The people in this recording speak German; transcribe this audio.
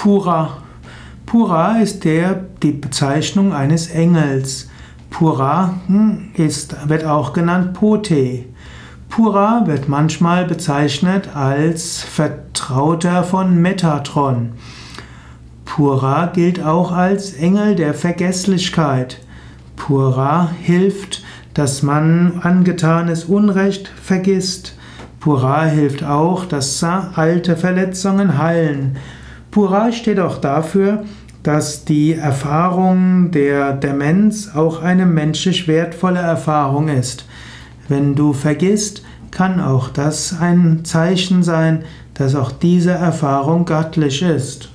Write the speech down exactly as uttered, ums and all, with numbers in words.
Pura. Pura ist der, die Bezeichnung eines Engels. Pura ist, wird auch genannt Pote. Pura wird manchmal bezeichnet als Vertrauter von Metatron. Pura gilt auch als Engel der Vergesslichkeit. Pura hilft, dass man angetanes Unrecht vergisst. Pura hilft auch, dass alte Verletzungen heilen. Pura steht auch dafür, dass die Erfahrung der Demenz auch eine menschlich wertvolle Erfahrung ist. Wenn du vergisst, kann auch das ein Zeichen sein, dass auch diese Erfahrung göttlich ist.